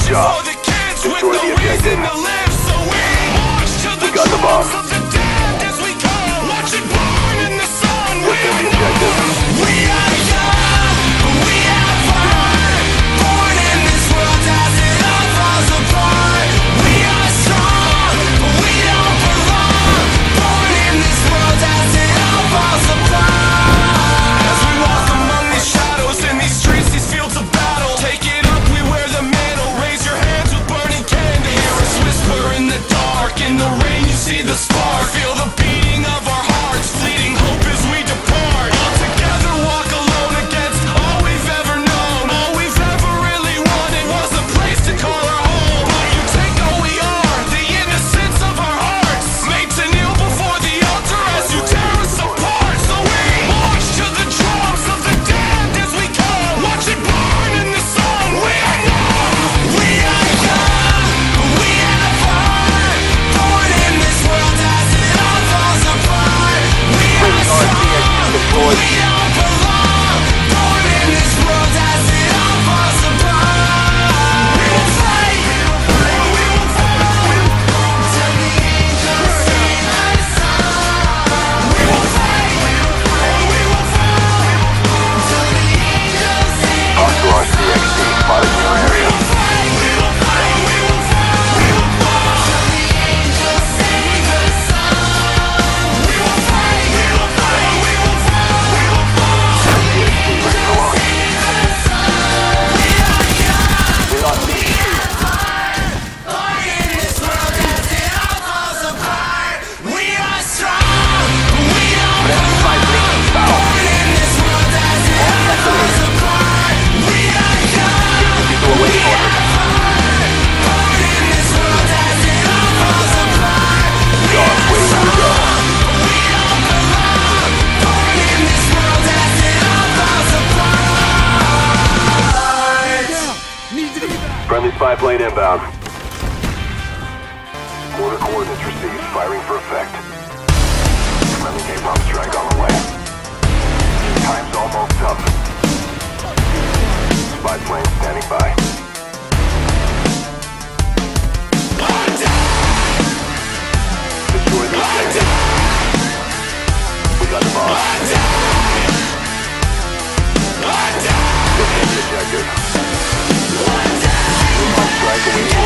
job. Destroy the objective. We got the bomb. Defend the objective. We are young, we have heart. Born in this world as it all falls apart. We are strong, but we don't belong. Born in this world as it all falls apart. As we walk among these shadows in these streets, these fields of battle, take it up, we wear the mantle. Raise your hands with burning candles. Hear us whisper in the dark. In the rain you see the spark. Feel the beating of our hearts. Fleeting hope as we depart. All together walk alone against all we've ever known. All we've ever really wanted was a place to call our home. But you take all we are, the innocence of our hearts, made to kneel before the altar as you tear us apart. So we march to the drums of the damned as we come. Watch it burn in the sun. We are young, we are young, we have heart. Born in this world as it all falls apart. We are strong, we don't belong. Born in this world as it all falls apart. We will fight, we will fight till the angels sing our song. We will fight, we will fight till the angels sing our song. Hostile TsT spotted in your area. We will fight, we will fight, we will fight till the angels sing our song. We will fight, we will fight, we will fight, we will fight till the angels sing our song. We are young, We lost the born in this world as it all falls apart. We are strong, we don't belong. Born in this world as it all falls apart. We are young, people awaiting orders. born in this world as it all falls apart. Guard waiting for the job. We don't belong. Born in this world as it all falls apart. Friendly spy plane inbound. Order coordinates received. Firing for effect. Friendly napalm strike on the way. Time's almost up. Spy plane standing by. Destroy the objective. We got the bomb. Defend the objective. Napalm strike awaiting